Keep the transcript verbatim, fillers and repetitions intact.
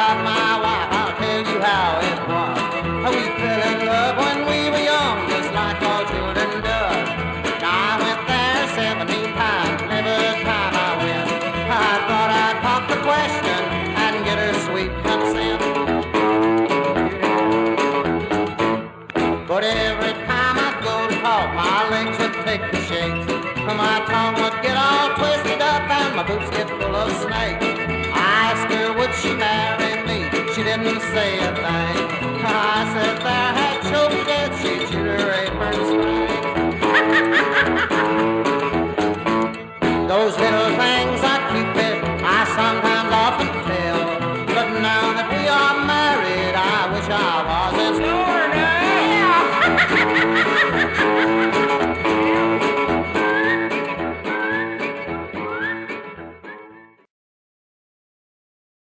about my wife, I'll tell you how it was. We fell in love when we were young, just like all children does. I went there seventeen times, and every time I went, I thought I'd pop the question and get her sweet consent. But every time I'd go to talk, my legs would take the shakes. My tongue would get all twisted up and my boots get full of snakes. I asked her would she marry me, she didn't say a thing.